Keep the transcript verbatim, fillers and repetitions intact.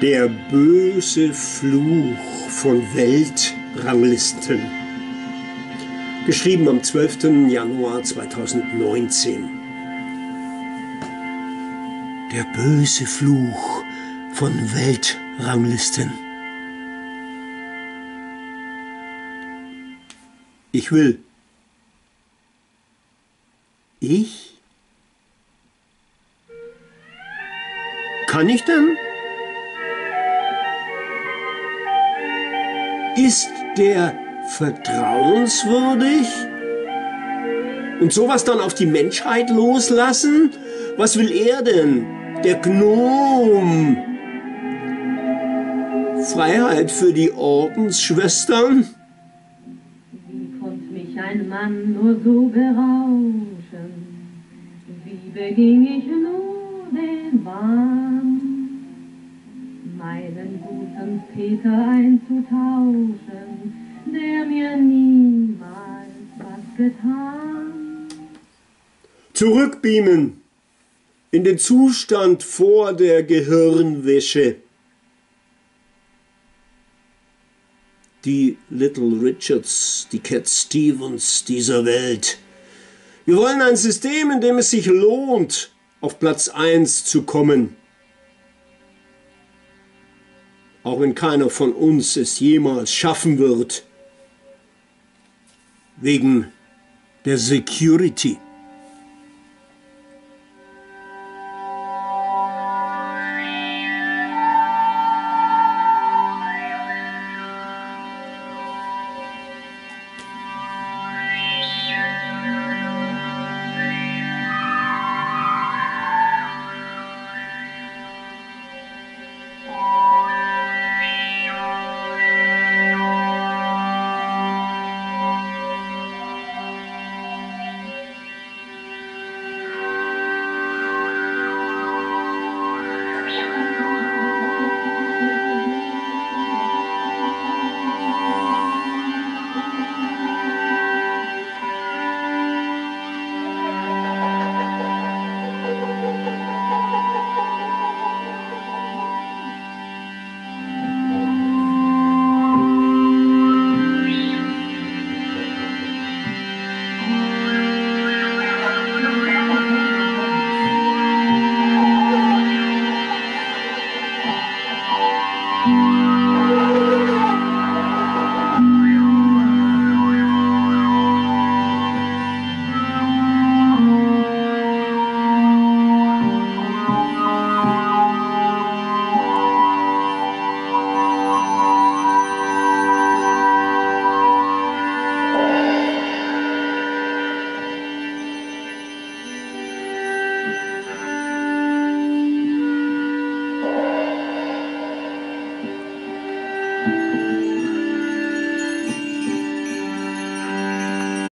Der böse Fluch von Weltranglisten. Geschrieben am zwölften Januar zweitausendneunzehn. Der böse Fluch von Weltranglisten. Ich will. Ich? Kann ich denn? Ist der vertrauenswürdig? Und sowas dann auf die Menschheit loslassen? Was will er denn? Der Gnom? Freiheit für die Ordensschwestern? Wie konnte mich ein Mann nur so berauschen? Wie beging ich nur den Wahn, meinen guten Peter einzutauschen, der mir niemals was getan? Zurückbeamen in den Zustand vor der Gehirnwäsche. Die Little Richards, die Cat Stevens dieser Welt. Wir wollen ein System, in dem es sich lohnt, auf Platz eins zu kommen. Auch wenn keiner von uns es jemals schaffen wird. Wegen der Security.